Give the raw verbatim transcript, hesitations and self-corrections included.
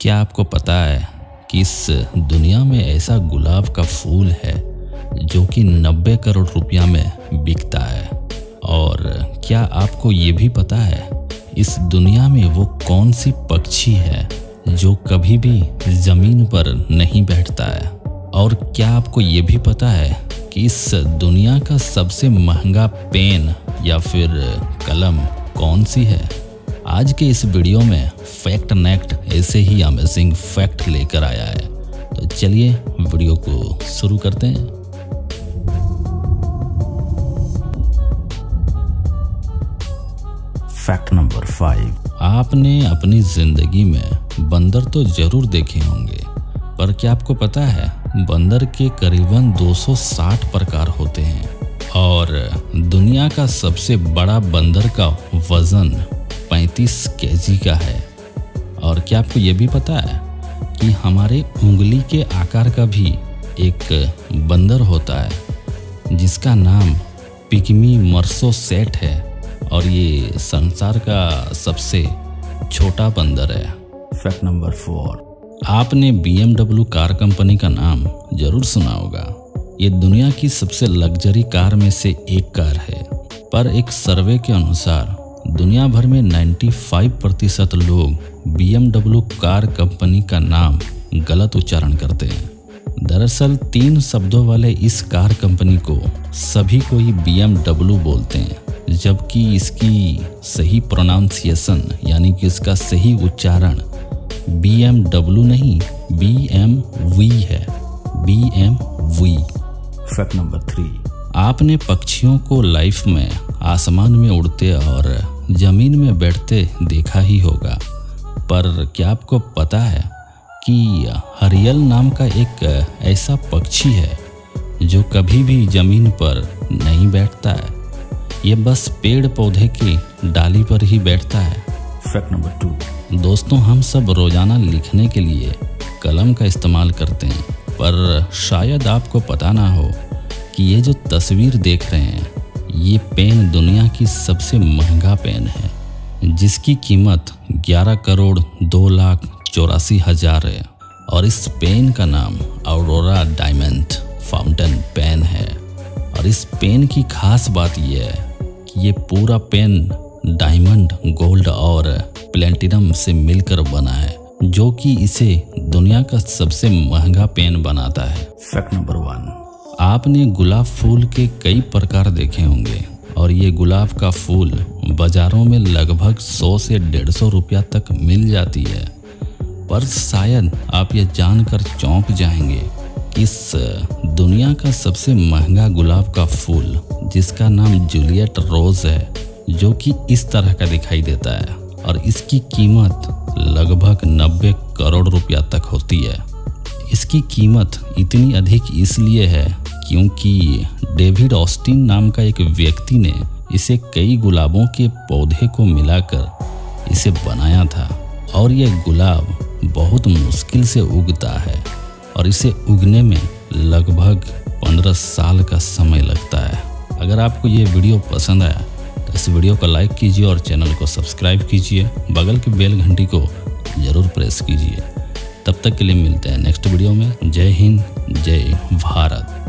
क्या आपको पता है कि इस दुनिया में ऐसा गुलाब का फूल है जो कि नब्बे करोड़ रुपया में बिकता है? और क्या आपको ये भी पता है इस दुनिया में वो कौन सी पक्षी है जो कभी भी ज़मीन पर नहीं बैठता है? और क्या आपको ये भी पता है कि इस दुनिया का सबसे महंगा पेन या फिर कलम कौन सी है? आज के इस वीडियो में फैक्ट नेक्ट ऐसे ही अमेजिंग फैक्ट लेकर आया है, तो चलिए वीडियो को शुरू करते हैं। Fact number five. आपने अपनी जिंदगी में बंदर तो जरूर देखे होंगे, पर क्या आपको पता है बंदर के करीबन दो सौ साठ प्रकार होते हैं और दुनिया का सबसे बड़ा बंदर का वजन पैंतीस केजी का है। और क्या आपको ये भी पता है कि हमारे उंगली के आकार का भी एक बंदर होता है जिसका नाम पिग्मी मर्सोसेट है और ये संसार का सबसे छोटा बंदर है। Fact number four. आपने B M W car company का नाम जरूर सुना होगा। ये दुनिया की सबसे लग्जरी कार में से एक कार है, पर एक सर्वे के अनुसार दुनिया भर में पचानवे प्रतिशत लोग B M W car company का नाम गलत उच्चारण करते हैं। दरअसल तीन शब्दों वाले इस कार कंपनी को सभी कोई बी एम डब्ल्यू बोलते हैं, जबकि इसकी सही प्रोनाउंसिएशन यानी कि इसका सही उच्चारण बी एम डब्ल्यू नहीं बी एम वी है, B M V. Fact number three. आपने पक्षियों को लाइफ में आसमान में उड़ते और जमीन में बैठते देखा ही होगा, पर क्या आपको पता है कि हरियल नाम का एक ऐसा पक्षी है जो कभी भी जमीन पर नहीं बैठता है, ये बस पेड़ पौधे की डाली पर ही बैठता है। Fact number two. दोस्तों, हम सब रोजाना लिखने के लिए कलम का इस्तेमाल करते हैं, पर शायद आपको पता ना हो कि ये जो तस्वीर देख रहे हैं ये पेन दुनिया की सबसे महंगा पेन है, जिसकी कीमत ग्यारह करोड़ दो लाख चौरासी हजार है। और इस पेन का नाम ऑरोरा डायमंड फाउंटेन पेन है। और इस पेन की खास बात यह है कि ये पूरा पेन डायमंड, गोल्ड और प्लेटिनम से मिलकर बना है, जो कि इसे दुनिया का सबसे महंगा पेन बनाता है। Fact number one. आपने गुलाब फूल के कई प्रकार देखे होंगे और ये गुलाब का फूल बाजारों में लगभग सौ से डेढ़ सौ रुपया तक मिल जाती है, पर शायद आप ये जानकर चौंक जाएंगे कि इस दुनिया का सबसे महंगा गुलाब का फूल, जिसका नाम जूलियट रोज है, जो कि इस तरह का दिखाई देता है और इसकी कीमत लगभग नब्बे करोड़ रुपया तक होती है। इसकी कीमत इतनी अधिक इसलिए है क्योंकि डेविड ऑस्टिन नाम का एक व्यक्ति ने इसे कई गुलाबों के पौधे को मिलाकर इसे बनाया था और यह गुलाब बहुत मुश्किल से उगता है और इसे उगने में लगभग पंद्रह साल का समय लगता है। अगर आपको ये वीडियो पसंद आया तो इस वीडियो को लाइक कीजिए और चैनल को सब्सक्राइब कीजिए, बगल के बेल घंटी को जरूर प्रेस कीजिए। तब तक के लिए मिलते हैं नेक्स्ट वीडियो में। जय हिंद, जय भारत।